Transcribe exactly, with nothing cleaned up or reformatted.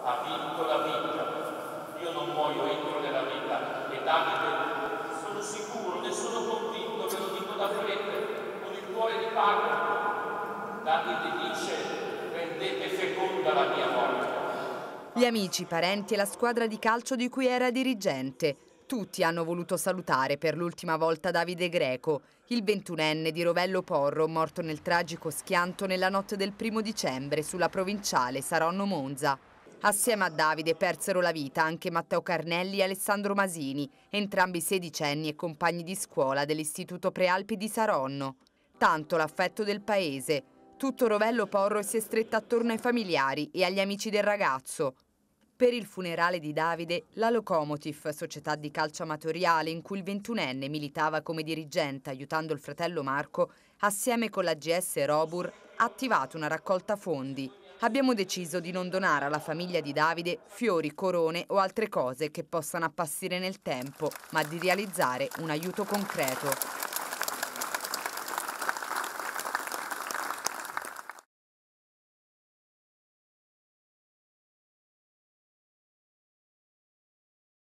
ha vinto la vita. Io non muoio, entro nella vita. E Davide, sono sicuro, ne sono convinto, ve lo dico da prete, con il cuore di Paolo. Davide dice, rendete feconda la mia morte. Gli amici, i parenti e la squadra di calcio di cui era dirigente. Tutti hanno voluto salutare per l'ultima volta Davide Greco, il ventunenne di Rovello Porro, morto nel tragico schianto nella notte del primo dicembre sulla provinciale Saronno-Monza. Assieme a Davide persero la vita anche Matteo Carnelli e Alessandro Masini, entrambi sedicenni e compagni di scuola dell'Istituto Prealpi di Saronno. Tanto l'affetto del paese. Tutto Rovello Porro si è stretto attorno ai familiari e agli amici del ragazzo. Per il funerale di Davide, la Lokomotiv, società di calcio amatoriale in cui il ventunenne militava come dirigente aiutando il fratello Marco, assieme con la G S Robur, ha attivato una raccolta fondi. Abbiamo deciso di non donare alla famiglia di Davide fiori, corone o altre cose che possano appassire nel tempo, ma di realizzare un aiuto concreto.